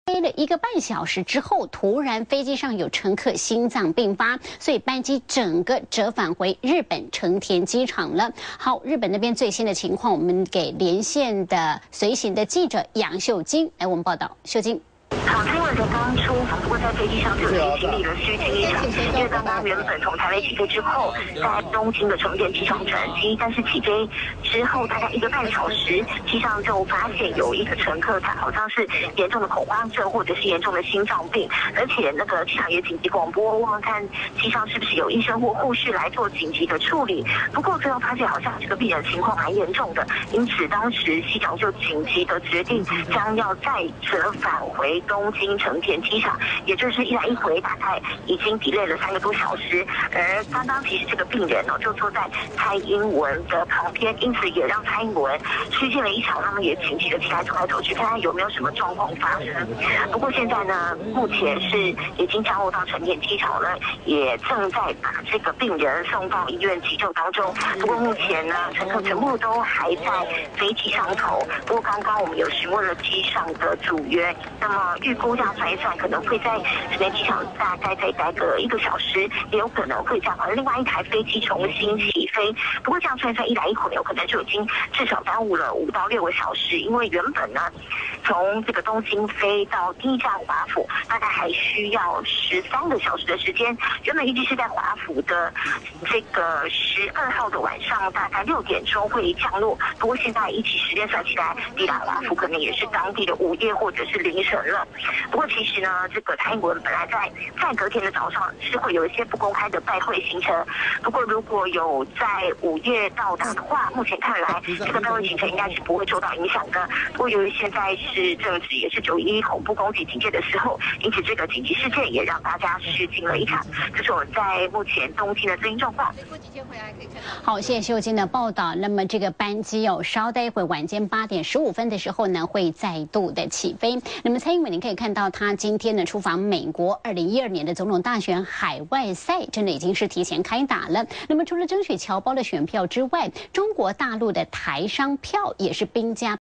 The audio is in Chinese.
飞了1个半小时之后，突然飞机上有乘客心脏病发，所以班机整个折返回日本成田机场了。好，日本那边最新的情况，我们给连线的随行的记者杨秀晶来我们报道。秀晶。 好，新闻才刚出，不过在飞机上就已经经历了虚惊一场，因为刚刚原本从台北起飞之后，在东京的成田机场转机，但是起飞之后大概1个半小时，机上就发现有一个乘客他好像是严重的恐慌症或者是严重的心脏病，而且那个机场也紧急广播问问看机上是不是有医生或护士来做紧急的处理，不过最后发现好像这个病人情况蛮严重的，因此当时机长就紧急的决定将要再折返回东京成田机场，也就是一来一回大概已经 delay 了3个多小时。而刚刚其实这个病人就坐在蔡英文的旁边，因此也让蔡英文虚惊了一场，他们也紧急的起来走来走去，看看有没有什么状况发生。不过现在呢，目前是已经降落到成田机场了，也正在把这个病人送到医院急救当中。不过目前呢，乘客全部都还在飞机上头。不过刚刚我们有询问了机上的组员，那么预估这样算一算，可能会在成田机场大概再待个1个小时，也有可能会再换另外一台飞机重新起飞。不过这样算一算，一来一回有可能就已经至少耽误了5到6个小时，因为原本呢，从这个东京飞到第一站华府，大概还需要13个小时的时间。原本预计是在华府的这个12号的晚上，大概6点钟会降落。不过现在一起时间算起来，抵达华府可能也是当地的午夜或者是凌晨了。不过其实呢，这个蔡英文本来在隔天的早上是会有一些不公开的拜会行程。不过如果有在午夜到达的话，目前看来这个拜会行程应该是不会受到影响的。不过由于现在是正值也是911恐怖攻击警戒的时候，因此这个紧急事件也让大家虚惊了一场。这是我在目前东京的最新状况。 好，谢谢秀晶的报道。那么这个班机稍待一会晚间8点15分的时候呢，会再度的起飞。那么蔡英文，你可以看到他今天呢出访美国，2012年的总统大选海外赛真的已经是提前开打了。那么除了争取侨胞的选票之外，中国大陆的台商票也是兵家